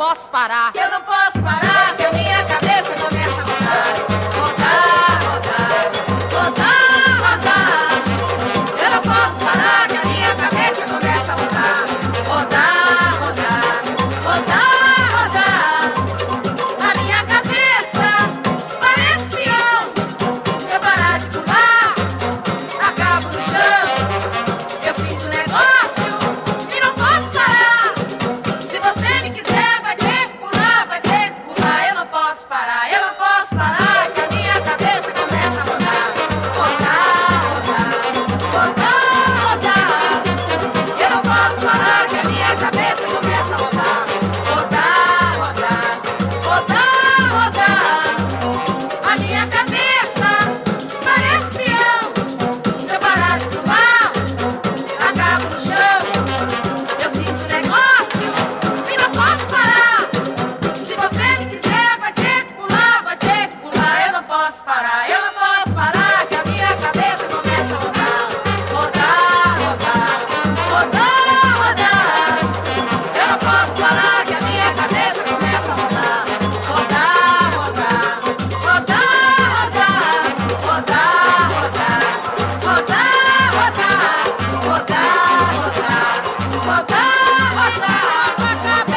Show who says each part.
Speaker 1: posso parar.
Speaker 2: Eu não posso parar, que a minha cabeça começa a rodar. Rodar, rodar, rodar, rodar. Eu não posso parar, que a minha cabeça começa a rodar. Rodar, rodar, rodar, rodar. A minha cabeça parece peão. Se eu parar de pular, acabo no chão. Eu sinto negócio e não posso parar. Se você me quiser, vai ter que pular, vai ter que pular. Eu não posso parar, eu não posso parar, que a minha cabeça começa a rodar. Rodar, rodar, rodar, rodar. Eu não posso parar, que a minha cabeça começa a rodar. Rodar, rodar, rodar, rodar. A minha cabeça parece peão. Se eu parar de pular, acabo no chão. Eu sinto negócio e não posso parar. Se você me quiser, vai ter que pular, vai ter que pular. Eu não posso parar, eu não posso parar, que a minha cabeça começa a rodar. Rodar, rodar, rodar, rodar. Eu não posso parar, que a minha cabeça começa a rodar. Rodar, rodar, rodar, rodar. Rodar, rodar, rodar, rodar. Rodar, rodar, rodar, rodar.